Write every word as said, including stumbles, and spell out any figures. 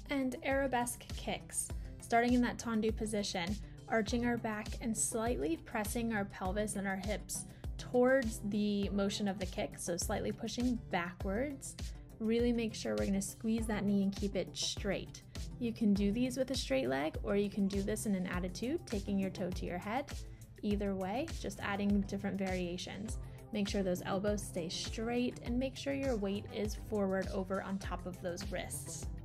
And arabesque kicks, starting in that tendu position, arching our back and slightly pressing our pelvis and our hips towards the motion of the kick, so slightly pushing backwards. Really make sure we're gonna squeeze that knee and keep it straight. You can do these with a straight leg, or you can do this in an attitude, taking your toe to your head. Either way, just adding different variations. Make sure those elbows stay straight and make sure your weight is forward over on top of those wrists.